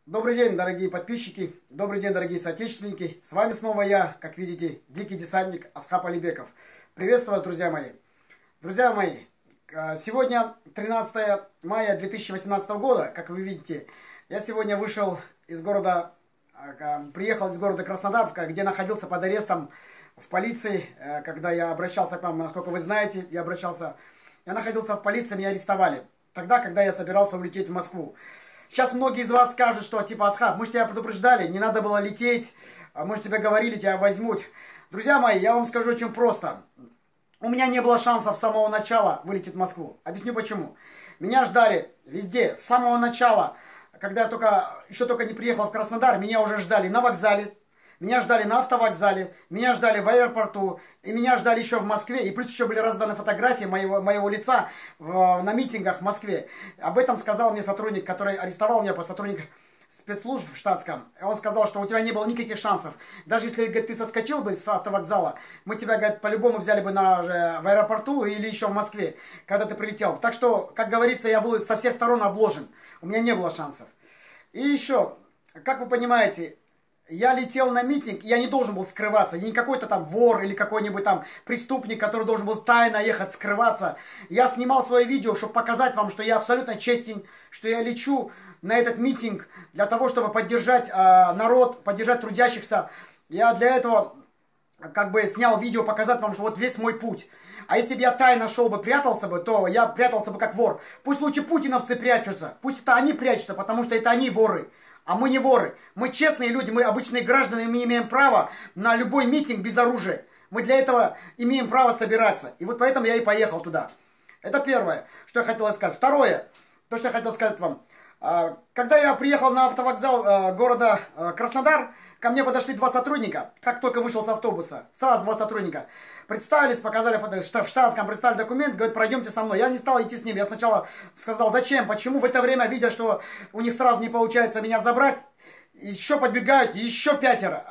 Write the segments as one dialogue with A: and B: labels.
A: Добрый день, дорогие подписчики, добрый день, дорогие соотечественники. С вами снова я, как видите, дикий десантник Асхаб Алибеков. Приветствую вас, друзья мои. Друзья мои, сегодня 13 мая 2018 года, как вы видите. Я сегодня вышел из города, приехал из города Краснодар, где находился под арестом в полиции. Когда я обращался к вам, насколько вы знаете, я находился в полиции, меня арестовали. Тогда, когда я собирался улететь в Москву. Сейчас многие из вас скажут, что типа Асхаб, мы же тебя предупреждали, не надо было лететь, мы же тебе говорили, тебя возьмут. Друзья мои, я вам скажу очень просто. У меня не было шансов с самого начала вылететь в Москву. Объясню почему. Меня ждали везде, с самого начала, когда я еще только не приехал в Краснодар, меня уже ждали на вокзале. Меня ждали на автовокзале, меня ждали в аэропорту, и меня ждали еще в Москве. И плюс еще были разданы фотографии моего лица на митингах в Москве. Об этом сказал мне сотрудник, который арестовал меня, сотрудник спецслужб в штатском. Он сказал, что у тебя не было никаких шансов. Даже если, говорит, ты соскочил бы с автовокзала, мы тебя, говорит, по-любому взяли бы в аэропорту или еще в Москве, когда ты прилетел. Так что, как говорится, я был со всех сторон обложен. У меня не было шансов. И еще, как вы понимаете, я летел на митинг, я не должен был скрываться. Я не какой-то там вор или какой-нибудь там преступник, который должен был тайно ехать скрываться. Я снимал свое видео, чтобы показать вам, что я абсолютно честен, что я лечу на этот митинг для того, чтобы поддержать народ, поддержать трудящихся. Я для этого как бы снял видео, показать вам, что вот весь мой путь. А если бы я тайно шел бы, прятался бы, то я прятался бы как вор. Пусть лучше путиновцы прячутся, пусть это они прячутся, потому что это они воры. А мы не воры. Мы честные люди, мы обычные граждане, мы имеем право на любой митинг без оружия. Мы для этого имеем право собираться. И вот поэтому я и поехал туда. Это первое, что я хотел сказать. Второе, то, что я хотел сказать вам. Когда я приехал на автовокзал города Краснодар, ко мне подошли два сотрудника, как только вышел с автобуса. Сразу два сотрудника. Представились, показали в штатском, представили документ, говорят, пройдемте со мной. Я не стал идти с ними. Я сначала сказал, зачем, почему. В это время, видя, что у них сразу не получается меня забрать, еще подбегают еще пятеро.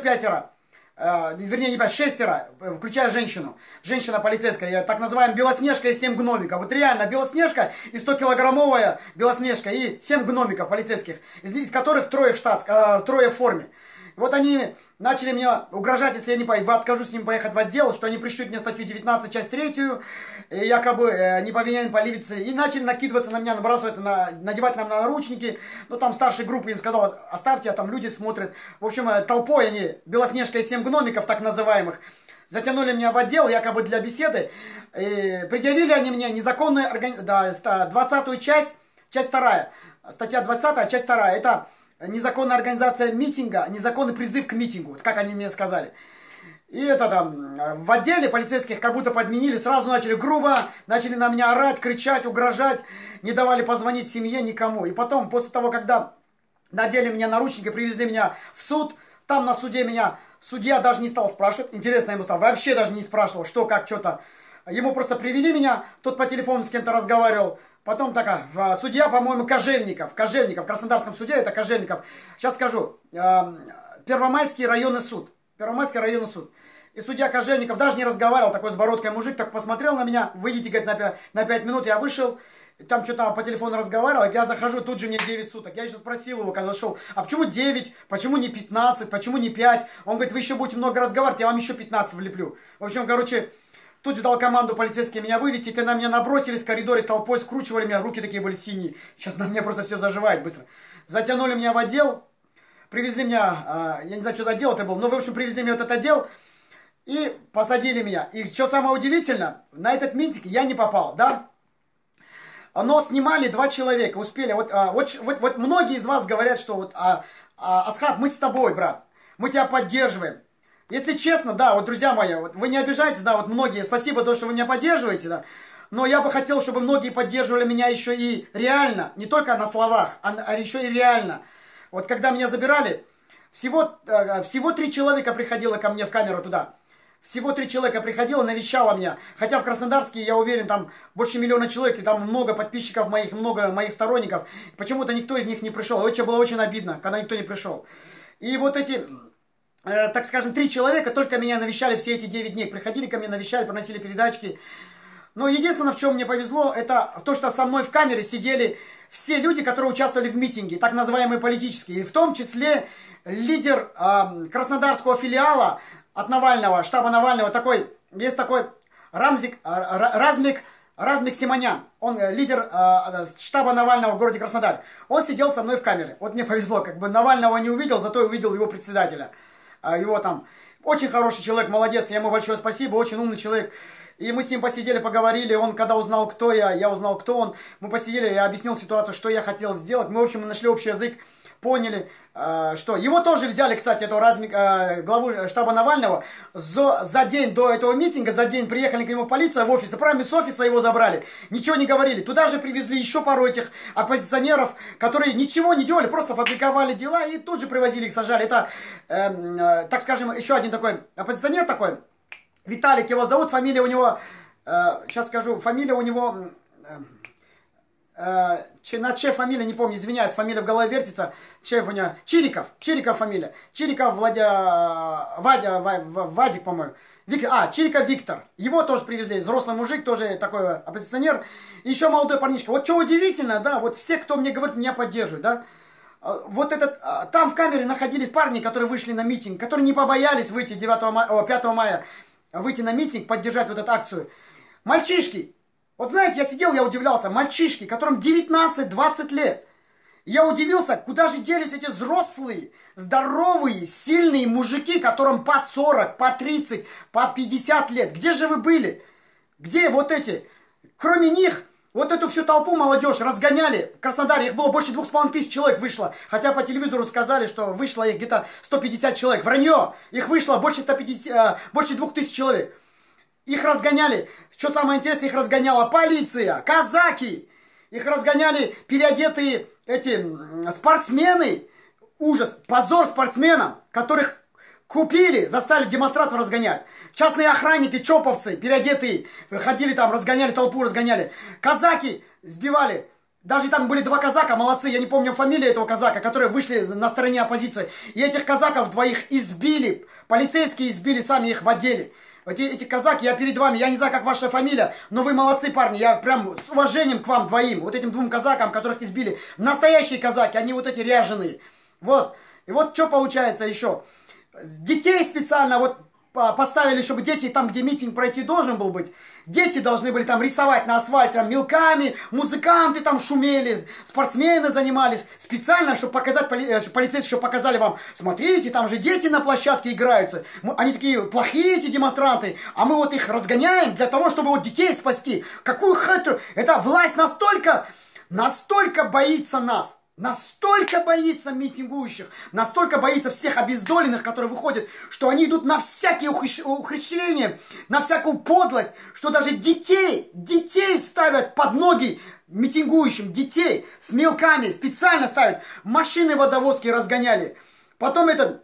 A: Вернее, не пять, шестеро, включая женщину. Женщина полицейская, так называемая Белоснежка и 7 гномиков. Вот реально, Белоснежка и 100-килограммовая Белоснежка и 7 гномиков полицейских, из которых трое в форме. Вот они начали мне угрожать, если я не откажусь с ним поехать в отдел, что они пришлют мне статью 19, часть 3, якобы не повинен полиции. И начали накидываться на меня, набрасывать, надевать нам на наручники. Ну, там старшей группы им сказал, оставьте, а там люди смотрят. В общем, толпой они, Белоснежка и 7 гномиков, так называемых, затянули меня в отдел, якобы для беседы. И предъявили они мне незаконную 20-ю часть 2. Статья 20, часть 2. Это незаконная организация митинга, незаконный призыв к митингу, как они мне сказали. И это там, в отделе полицейских как будто подменили, сразу начали грубо, начали на меня орать, кричать, угрожать, не давали позвонить семье никому. И потом, после того, когда надели меня наручники, привезли меня в суд, там на суде меня судья даже не стал спрашивать, интересно ему стало, вообще даже не спрашивал, что, как, что-то. Ему просто привели меня, тот по телефону с кем-то разговаривал. Потом судья, по-моему, Кожевников, в Краснодарском суде это Кожевников. Сейчас скажу, Первомайский районный суд. И судья Кожевников даже не разговаривал, такой с бородкой мужик, так посмотрел на меня, выйдите, говорит, на 5 минут, я вышел, там что-то по телефону разговаривал, я захожу, тут же мне 9 суток. Я еще спросил его, когда зашел, а почему 9, почему не 15, почему не 5? Он говорит, вы еще будете много разговаривать, я вам еще 15 влеплю. В общем, короче, тут же дал команду полицейские меня вывести, те на меня набросились в коридоре, толпой скручивали меня, руки такие были синие. Сейчас на меня просто все заживает быстро. Затянули меня в отдел, привезли меня, я не знаю, что за отдел это был, но, в общем, привезли меня в этот отдел и посадили меня. И что самое удивительное, на этот митинг я не попал, да? Но снимали 2 человека, успели. Вот многие из вас говорят, что Асхаб, мы с тобой, брат, мы тебя поддерживаем. Если честно, да, вот, друзья мои, вот, вы не обижайтесь, да, вот многие, спасибо, то, что вы меня поддерживаете, да, но я бы хотел, чтобы многие поддерживали меня еще и реально, не только на словах, а еще и реально. Вот когда меня забирали, всего 3 человека приходило ко мне в камеру туда. Всего 3 человека приходило, навещало меня. Хотя в Краснодарске, я уверен, там больше 1 миллиона человек, и там много подписчиков моих, много моих сторонников. Почему-то никто из них не пришел. Это было очень обидно, когда никто не пришел. И вот эти, так скажем, 3 человека только меня навещали все эти 9 дней. Приходили ко мне, навещали, приносили передачки. Но единственное, в чем мне повезло, это то, что со мной в камере сидели все люди, которые участвовали в митинге, так называемые политические, и в том числе лидер краснодарского филиала от Навального, штаба Навального, есть такой Размик Симонян, он лидер штаба Навального в городе Краснодар. Он сидел со мной в камере. Вот мне повезло, как бы Навального не увидел, зато увидел его председателя. Его там очень хороший человек, молодец, я ему большое спасибо, очень умный человек. И мы с ним посидели, поговорили, он когда узнал, кто я узнал, кто он. Мы посидели, я объяснил ситуацию, что я хотел сделать. Мы, в общем, нашли общий язык, поняли, что... Его тоже взяли, кстати, этого главу штаба Навального, за день до этого митинга, за день приехали к нему в полицию, в офис, прямо с офиса его забрали. Ничего не говорили. Туда же привезли еще пару этих оппозиционеров, которые ничего не делали, просто фабриковали дела и тут же привозили их, сажали. Это, так скажем, еще один такой оппозиционер такой, Виталик его зовут, фамилия у него, сейчас скажу, фамилия у него... на Че фамилия, не помню, извиняюсь, фамилия в голове вертится. Че у него? Чириков фамилия. Чириков Вадик, по-моему. Чириков Виктор. Его тоже привезли. Взрослый мужик, тоже такой оппозиционер. И еще молодой парнишка. Вот что удивительно, да, вот все, кто мне говорит, меня поддерживают, да. Вот там в камере находились парни, которые вышли на митинг, которые не побоялись выйти 5 мая, выйти на митинг, поддержать вот эту акцию. Мальчишки. Вот знаете, я сидел, я удивлялся, мальчишки, которым 19-20 лет. Я удивился, куда же делись эти взрослые, здоровые, сильные мужики, которым по 40, по 30, по 50 лет. Где же вы были? Где вот эти? Кроме них, вот эту всю толпу молодежь разгоняли. В Краснодаре их было больше 2500 человек вышло. Хотя по телевизору сказали, что вышло их где-то 150 человек. Вранье! Их вышло больше 2000 человек. Их разгоняли, что самое интересное, их разгоняла полиция, казаки, их разгоняли переодетые эти спортсмены, ужас, позор спортсменам, которых купили, заставили демонстраторов разгонять. Частные охранники, чоповцы, переодетые, ходили там, разгоняли толпу, разгоняли. Казаки сбивали, даже там были 2 казака, молодцы, я не помню фамилию этого казака, которые вышли на стороне оппозиции. И этих казаков 2 избили, полицейские избили, сами их в отделе. Эти казаки, я перед вами, я не знаю, как ваша фамилия, но вы молодцы, парни, я прям с уважением к вам двоим, вот этим 2 казакам, которых избили. Настоящие казаки, они вот эти ряженые. Вот, и вот что получается еще. Детей специально вот поставили, чтобы дети там, где митинг пройти должен был быть, дети должны были там рисовать на асфальте там мелками, музыканты там шумели, спортсмены занимались, специально, чтобы показать, полицейские, чтобы показали вам, смотрите, там же дети на площадке играются, они такие плохие эти демонстранты, а мы вот их разгоняем для того, чтобы вот детей спасти. Какую хитрую, эта власть настолько боится нас. Настолько боится митингующих, настолько боится всех обездоленных, которые выходят, что они идут на всякие ухищрения, на всякую подлость, что даже детей ставят под ноги митингующим, детей с мелками специально ставят, машины водовозки разгоняли. Потом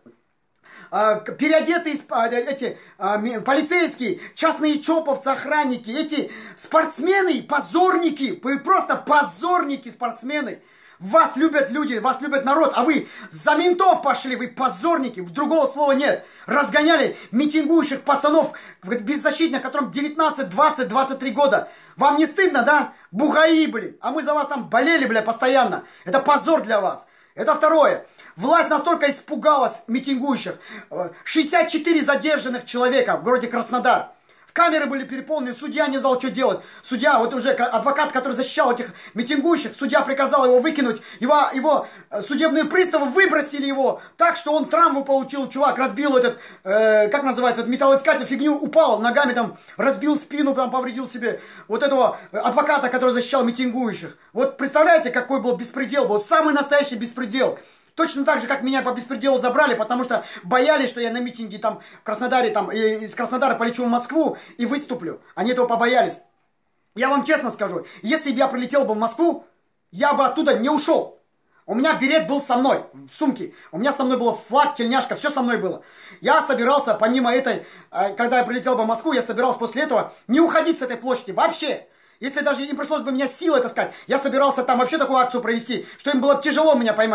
A: переодетые эти полицейские, частные чоповцы, охранники, эти спортсмены, позорники, просто позорники спортсмены. Вас любят люди, вас любят народ, а вы за ментов пошли, вы позорники, другого слова нет. Разгоняли митингующих пацанов, беззащитных, которым 19, 20, 23 года. Вам не стыдно, да? Бугаи, блин. А мы за вас там болели, бля, постоянно. Это позор для вас. Это второе. Власть настолько испугалась митингующих. 64 задержанных человека в городе Краснодар. Камеры были переполнены, судья не знал, что делать. Судья, вот уже адвокат, который защищал этих митингующих, судья приказал его выкинуть. Его судебные приставы выбросили его так, что он травму получил. Чувак разбил этот, как называется, этот металлоискатель, фигню, упал ногами, там, разбил спину, там, повредил себе. Вот этого адвоката, который защищал митингующих. Вот представляете, какой был беспредел, был самый настоящий беспредел. Точно так же, как меня по беспределу забрали, потому что боялись, что я на митинге там в Краснодаре, там, из Краснодара полечу в Москву и выступлю. Они этого побоялись. Я вам честно скажу, если бы я прилетел бы в Москву, я бы оттуда не ушел. У меня берет был со мной, в сумке. У меня со мной был флаг, тельняшка, все со мной было. Я собирался, помимо этой, когда я прилетел бы в Москву, я собирался после этого не уходить с этой площади вообще. Если даже им пришлось бы меня силой таскать, я собирался там вообще такую акцию провести, что им было бы тяжело меня поймать.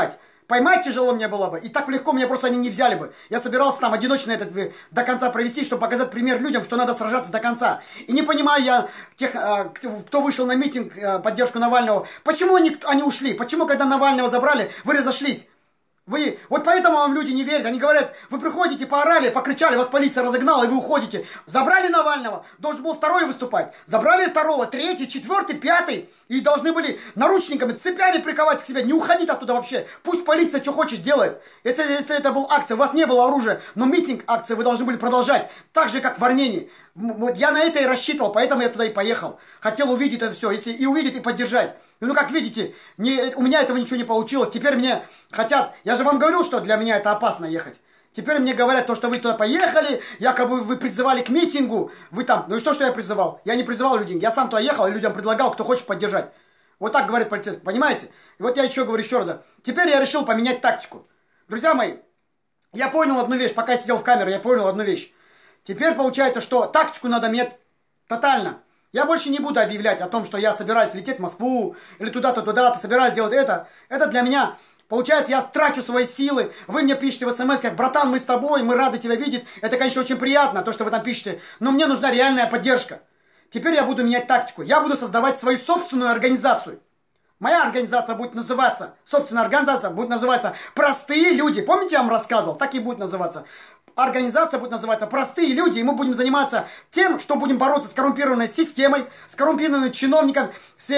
A: Поймать тяжело мне было бы, и так легко меня просто они не взяли бы. Я собирался там одиночно этот до конца провести, чтобы показать пример людям, что надо сражаться до конца. И не понимаю я тех, кто вышел на митинг, поддержку Навального, почему они ушли? Почему, когда Навального забрали, вы разошлись? Вот поэтому вам люди не верят. Они говорят, вы приходите, поорали, покричали, вас полиция разогнала, и вы уходите. Забрали Навального, должен был второй выступать. Забрали второго, третий, четвертый, пятый. И должны были наручниками, цепями приковать к себе. Не уходить оттуда вообще. Пусть полиция что хочет делает. Если это был акция, у вас не было оружия, но митинг акции вы должны были продолжать. Так же, как в Армении. Вот я на это и рассчитывал, поэтому я туда и поехал. Хотел увидеть это все, если и увидеть, и поддержать. Ну, как видите, у меня этого ничего не получилось. Теперь мне хотят... Я же вам говорил, что для меня это опасно ехать. Теперь мне говорят, то, что вы туда поехали, якобы вы призывали к митингу. Вы там... Ну и что я призывал? Я не призывал людей. Я сам туда ехал и людям предлагал, кто хочет поддержать. Вот так говорит полицейский, понимаете? И вот я еще говорю еще раз. Теперь я решил поменять тактику. Друзья мои, я понял одну вещь. Пока я сидел в камере, я понял одну вещь. Теперь получается, что тактику надо менять тотально. Я больше не буду объявлять о том, что я собираюсь лететь в Москву, или туда-то, туда-то, собираюсь делать это. Это для меня, получается, я трачу свои силы. Вы мне пишете в смс, как, братан, мы с тобой, мы рады тебя видеть. Это, конечно, очень приятно, то, что вы там пишете. Но мне нужна реальная поддержка. Теперь я буду менять тактику. Я буду создавать свою собственную организацию. Моя организация будет называться, собственная организация будет называться «Простые люди». Помните, я вам рассказывал? Так и будет называться. Организация будет называться «Простые люди», и мы будем заниматься тем, что будем бороться с коррумпированной системой, с коррумпированным чиновником, с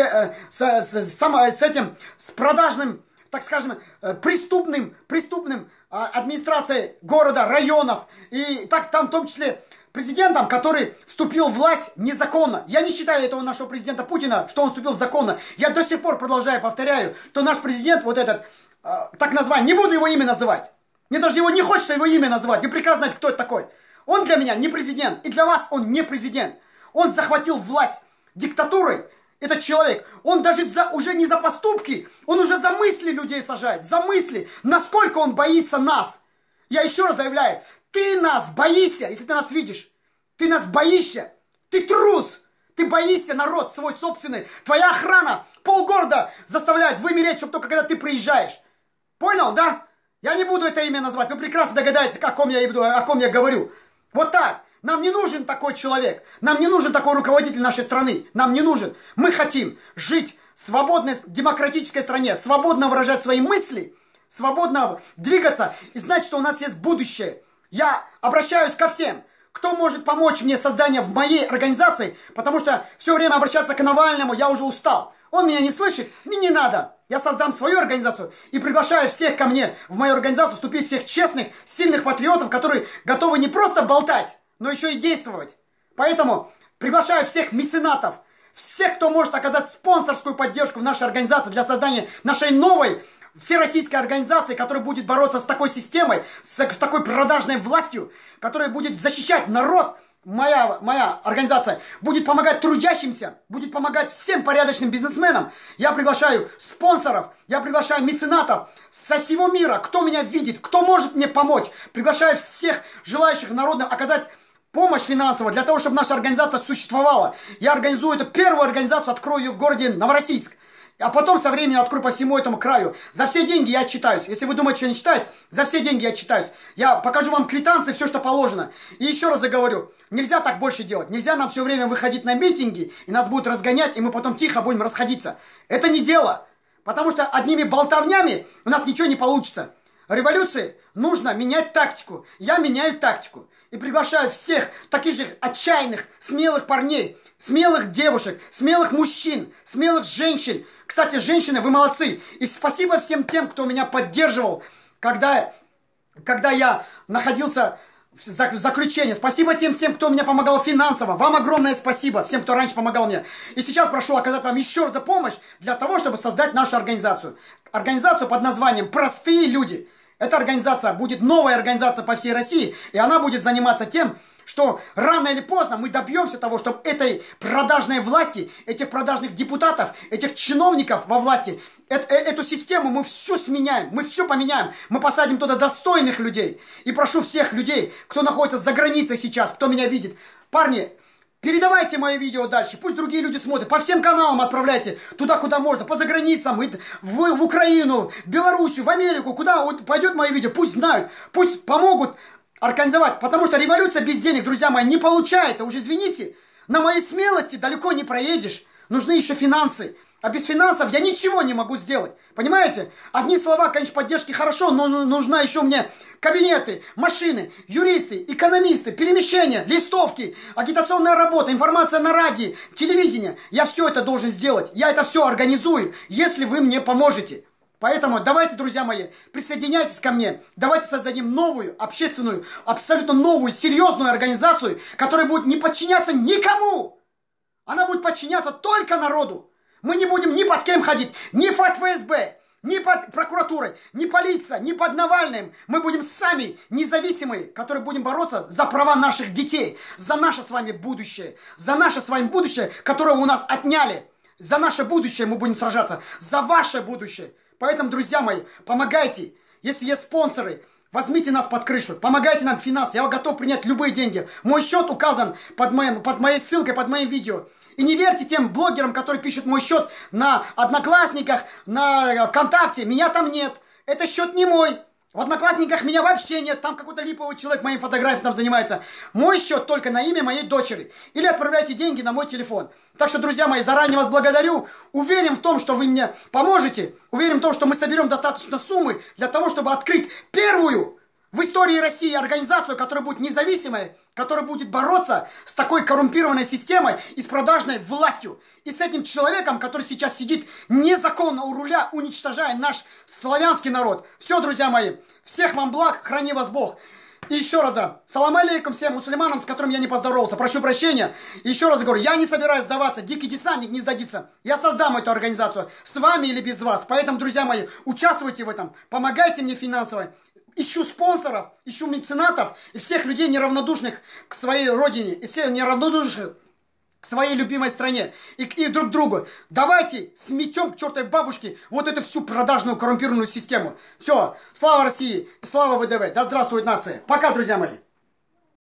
A: продажным, так скажем, преступным администрацией города, районов, и так там в том числе президентом, который вступил в власть незаконно. Я не считаю этого нашего президента Путина, что он вступил в законно. Я до сих пор продолжаю, повторяю, что наш президент, вот этот, так называемый, не буду его имя называть. Мне даже его не хочется его имя называть. Вы прекрасно знаете, кто это такой. Он для меня не президент. И для вас он не президент. Он захватил власть диктатурой. Этот человек, он даже уже не за поступки, он уже за мысли людей сажает. За мысли. Насколько он боится нас. Я еще раз заявляю. Ты нас боишься, если ты нас видишь. Ты нас боишься. Ты трус. Ты боишься народ свой собственный. Твоя охрана полгорода заставляет вымереть, чтобы только когда ты приезжаешь. Понял, да? Я не буду это имя назвать. Вы прекрасно догадаетесь, о ком я говорю. Вот так. Нам не нужен такой человек. Нам не нужен такой руководитель нашей страны. Нам не нужен. Мы хотим жить в свободной демократической стране. Свободно выражать свои мысли. Свободно двигаться. И знать, что у нас есть будущее. Я обращаюсь ко всем, кто может помочь мне создание в моей организации, потому что все время обращаться к Навальному я уже устал. Он меня не слышит, мне не надо. Я создам свою организацию и приглашаю всех ко мне в мою организацию вступить, всех честных, сильных патриотов, которые готовы не просто болтать, но еще и действовать. Поэтому приглашаю всех меценатов, всех, кто может оказать спонсорскую поддержку в нашей организации для создания нашей новой всероссийской организации, которая будет бороться с такой системой, с такой продажной властью, которая будет защищать народ. Моя организация будет помогать трудящимся, будет помогать всем порядочным бизнесменам. Я приглашаю спонсоров, я приглашаю меценатов со всего мира, кто меня видит, кто может мне помочь. Приглашаю всех желающих народным оказать помощь финансовую для того, чтобы наша организация существовала. Я организую эту первую организацию, открою ее в городе Новороссийск. А потом со временем открою по всему этому краю. За все деньги я отчитаюсь. Если вы думаете, что я не читаюсь, за все деньги я отчитаюсь. Я покажу вам квитанции, все, что положено. И еще раз заговорю, нельзя так больше делать. Нельзя нам все время выходить на митинги, и нас будут разгонять, и мы потом тихо будем расходиться. Это не дело. Потому что одними болтовнями у нас ничего не получится. Революции нужно менять тактику. Я меняю тактику. И приглашаю всех таких же отчаянных, смелых парней, смелых девушек, смелых мужчин, смелых женщин. Кстати, женщины, вы молодцы. И спасибо всем тем, кто меня поддерживал, когда я находился в заключении. Спасибо тем всем, кто мне помогал финансово. Вам огромное спасибо, всем, кто раньше помогал мне. И сейчас прошу оказать вам еще раз за помощь для того, чтобы создать нашу организацию. Организацию под названием «Простые люди». Эта организация будет новая организация по всей России, и она будет заниматься тем, что рано или поздно мы добьемся того, чтобы этой продажной власти, этих продажных депутатов, этих чиновников во власти, эту систему мы всю сменяем, мы все поменяем, мы посадим туда достойных людей. И прошу всех людей, кто находится за границей сейчас, кто меня видит, парни, Передавайте мое видео дальше, пусть другие люди смотрят, по всем каналам отправляйте, туда, куда можно, по заграницам, в Украину, в Белоруссию, в Америку, куда пойдет мое видео, пусть знают, пусть помогут организовать, потому что революция без денег, друзья мои, не получается, уж извините, на моей смелости далеко не проедешь, нужны еще финансы. А без финансов я ничего не могу сделать. Понимаете? Одни слова, конечно, поддержки хорошо, но нужна еще мне кабинеты, машины, юристы, экономисты, перемещения, листовки, агитационная работа, информация на радио, телевидение. Я все это должен сделать. Я это все организую, если вы мне поможете. Поэтому давайте, друзья мои, присоединяйтесь ко мне. Давайте создадим новую, общественную, абсолютно новую, серьезную организацию, которая будет не подчиняться никому. Она будет подчиняться только народу. Мы не будем ни под кем ходить, ни под ФСБ, ни под прокуратурой, ни полиция, ни под Навальным. Мы будем сами независимые, которые будем бороться за права наших детей, за наше с вами будущее, которое у нас отняли. За наше будущее мы будем сражаться, за ваше будущее. Поэтому, друзья мои, помогайте. Если есть спонсоры, возьмите нас под крышу, помогайте нам финансово. Я готов принять любые деньги. Мой счет указан под моей ссылкой, под моим видео. И не верьте тем блогерам, которые пишут мой счет на Одноклассниках, на ВКонтакте. Меня там нет. Это счет не мой. В Одноклассниках меня вообще нет. Там какой-то липовый человек моей фотографией там занимается. Мой счет только на имя моей дочери. Или отправляйте деньги на мой телефон. Так что, друзья мои, заранее вас благодарю. Уверен в том, что вы мне поможете. Уверен в том, что мы соберем достаточно суммы для того, чтобы открыть первую в истории России организацию, которая будет независимой, которая будет бороться с такой коррумпированной системой и с продажной властью. И с этим человеком, который сейчас сидит незаконно у руля, уничтожая наш славянский народ. Все, друзья мои, всех вам благ, храни вас Бог. И еще раз, салам алейкум всем мусульманам, с которыми я не поздоровался, прошу прощения. И еще раз говорю, я не собираюсь сдаваться, дикий десантник не сдадится. Я создам эту организацию, с вами или без вас. Поэтому, друзья мои, участвуйте в этом, помогайте мне финансово. Ищу спонсоров, ищу меценатов и всех людей неравнодушных к своей родине, и всех неравнодушных к своей любимой стране и друг к другу. Давайте сметем к чертовой бабушке вот эту всю продажную коррумпированную систему. Все, слава России, слава ВДВ, да здравствует нация. Пока, друзья мои.